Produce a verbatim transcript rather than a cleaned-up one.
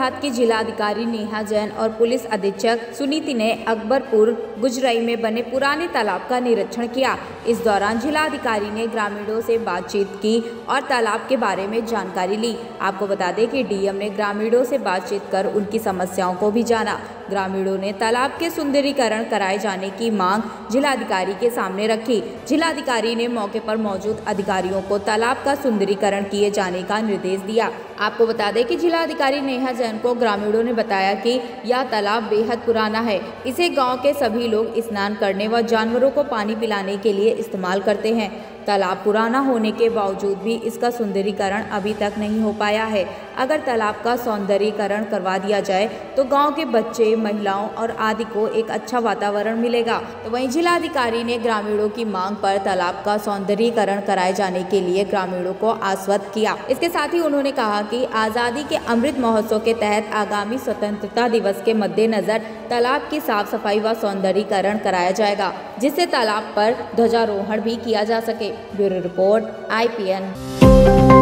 देहात की जिलाधिकारी नेहा जैन और पुलिस अधीक्षक सुनीति ने अकबरपुर गुजरई में बने पुराने तालाब का निरीक्षण किया। इस दौरान जिलाधिकारी ने ग्रामीणों से बातचीत की और तालाब के बारे में जानकारी ली। आपको बता दें कि डीएम ने ग्रामीणों से बातचीत कर उनकी समस्याओं को भी जाना। ग्रामीणों ने तालाब के सुंदरीकरण कराए जाने की मांग जिलाधिकारी के सामने रखी। जिलाधिकारी ने मौके पर मौजूद अधिकारियों को तालाब का सुंदरीकरण किए जाने का निर्देश दिया। आपको बता दें कि जिलाधिकारी नेहा जैन को ग्रामीणों ने बताया कि यह तालाब बेहद पुराना है। इसे गांव के सभी लोग स्नान करने व जानवरों को पानी पिलाने के लिए इस्तेमाल करते हैं। तालाब पुराना होने के बावजूद भी इसका सुंदरीकरण अभी तक नहीं हो पाया है। अगर तालाब का सौंदर्यीकरण करवा दिया जाए तो गांव के बच्चे, महिलाओं और आदि को एक अच्छा वातावरण मिलेगा। तो वहीं जिलाधिकारी ने ग्रामीणों की मांग पर तालाब का सौंदर्यीकरण कराए जाने के लिए ग्रामीणों को आश्वस्त किया। इसके साथ ही उन्होंने कहा कि आज़ादी के अमृत महोत्सव के तहत आगामी स्वतंत्रता दिवस के मद्देनजर तालाब की साफ सफाई व सौंदर्यीकरण कराया जाएगा, जिससे तालाब पर ध्वजारोहण भी किया जा सके। Bureau report I P N.